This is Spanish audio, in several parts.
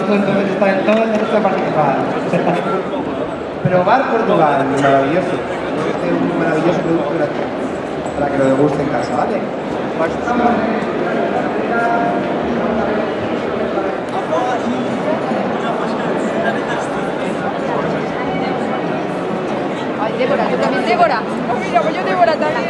esto entonces está en todo el derecho a participar. Probar Portugal, maravilloso. Este es un maravilloso producto gratis para que lo deguste en casa, ¿vale? Ay, Débora, yo también, Débora. No, mira, pues yo Débora también.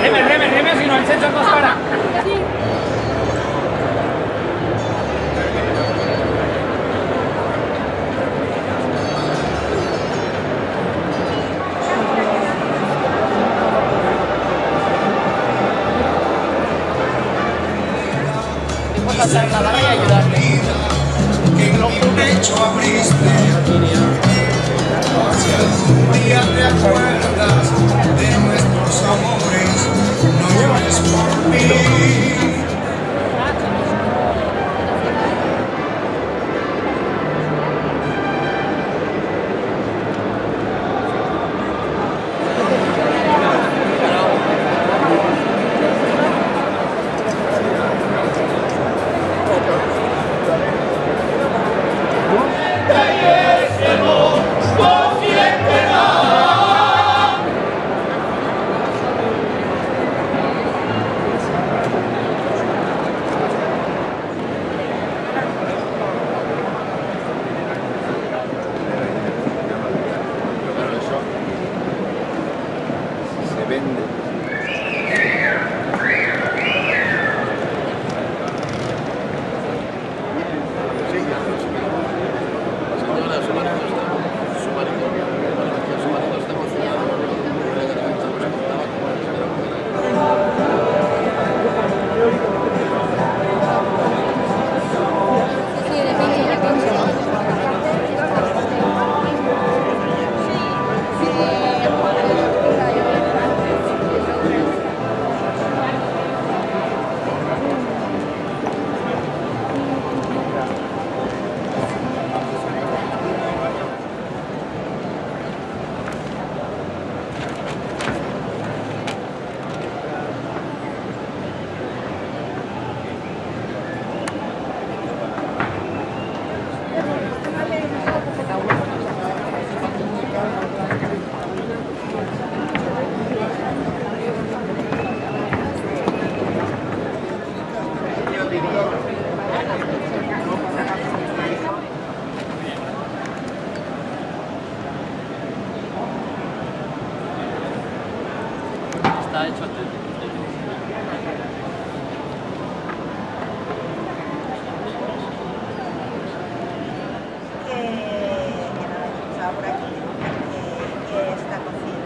Reme, si no el senso nos para. Vamos a hacer la barra y ayudarle. Que en mi pecho abriste, si algún día te acuerdas de nuestros amores, no llores por mí. Está hecho antes. Estaba por aquí, que está cocido.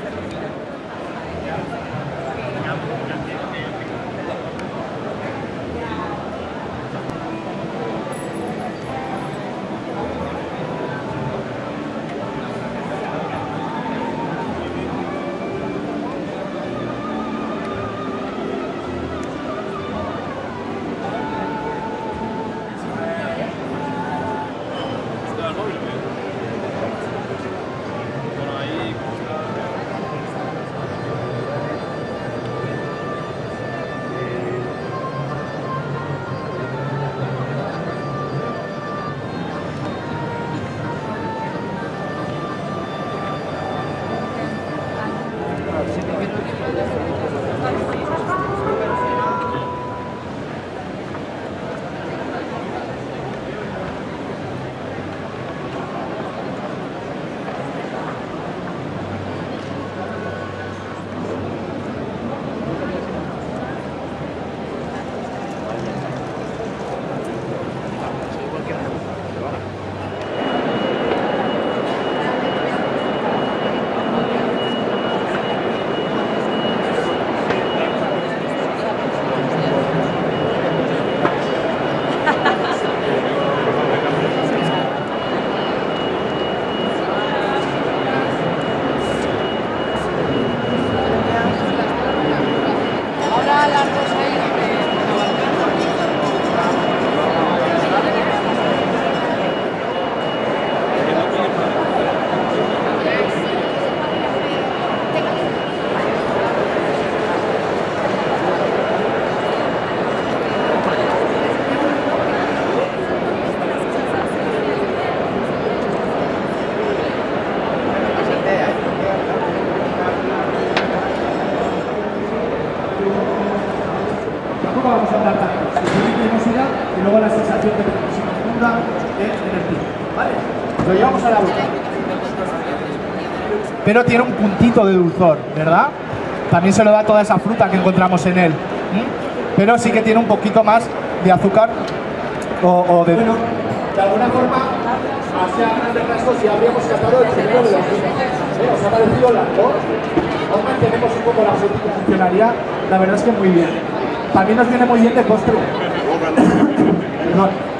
Vamos a hablar también de luminosidad y luego la sensación de presión profunda de energía, ¿vale? Lo llevamos a la boca. Pero tiene un puntito de dulzor, ¿verdad? también se lo da toda esa fruta que encontramos en él. Pero sí que tiene un poquito más de azúcar o de... Bueno, de alguna forma, así a grandes rasgos, ya habríamos catado el primero de los vinos. ¿Os ha parecido largo? Aún mantenemos un poco la funcionalidad, la verdad es que muy bien. También nos viene muy bien de postre. Perdón.